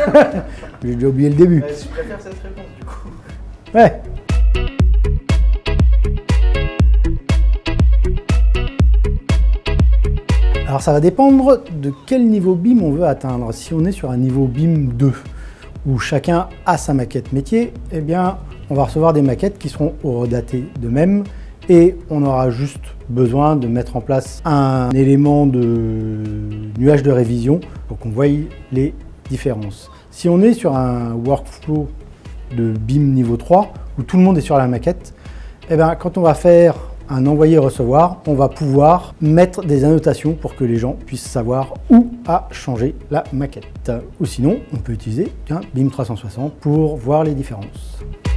J'ai déjà oublié le début. Je préfère cette réponse du coup. Ouais. Alors ça va dépendre de quel niveau BIM on veut atteindre. Si on est sur un niveau BIM 2, où chacun a sa maquette métier, eh bien on va recevoir des maquettes qui seront horodatées de même et on aura juste besoin de mettre en place un élément de nuage de révision pour qu'on voie les différences. Si on est sur un workflow de BIM niveau 3, où tout le monde est sur la maquette, eh bien quand on va faire un envoyer-recevoir, on va pouvoir mettre des annotations pour que les gens puissent savoir où a changé la maquette. Ou sinon, on peut utiliser BIM 360 pour voir les différences.